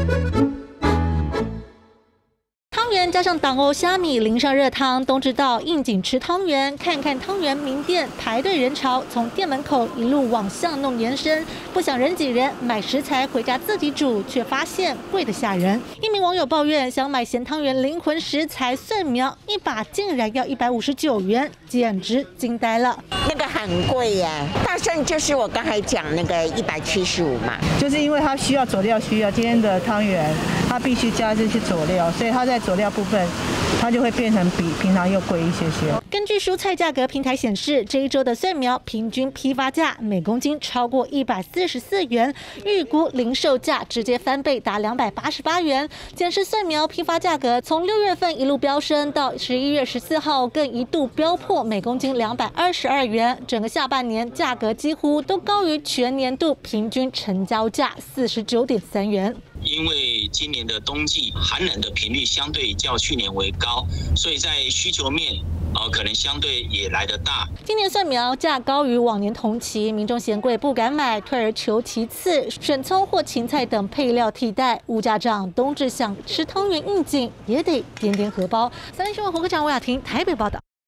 汤圆加上党欧虾米，淋上热汤，冬至到应景吃汤圆，看看汤圆名店排队人潮，从店门口一路往巷弄延伸。不想人挤人，买食材回家自己煮，却发现贵得吓人。一名网友抱怨，想买咸汤圆灵魂食材蒜苗，一把竟然要159元，简直惊呆了。 那个很贵耶，大蒜就是我刚才讲那个175嘛， 就是因为它需要佐料，今天的汤圆它必须加这些佐料，所以它在佐料部分，它就会变成比平常又贵一些。 根据蔬菜价格平台显示，这一周的蒜苗平均批发价每公斤超过144元，预估零售价直接翻倍，达288元。显示蒜苗批发价格从6月份一路飙升到11月14号，更一度飙破每公斤222元。整个下半年价格几乎都高于全年度平均成交价49.3元。 因为今年的冬季寒冷的频率相对较去年为高，所以在需求面可能相对也来得大。 今年蒜苗价高于往年同期，民众嫌贵不敢买，退而求其次，选葱或芹菜等配料替代。物价涨，冬至想吃汤圆应景，也得掂掂荷包。3立新闻侯科长、吴雅婷台北报道。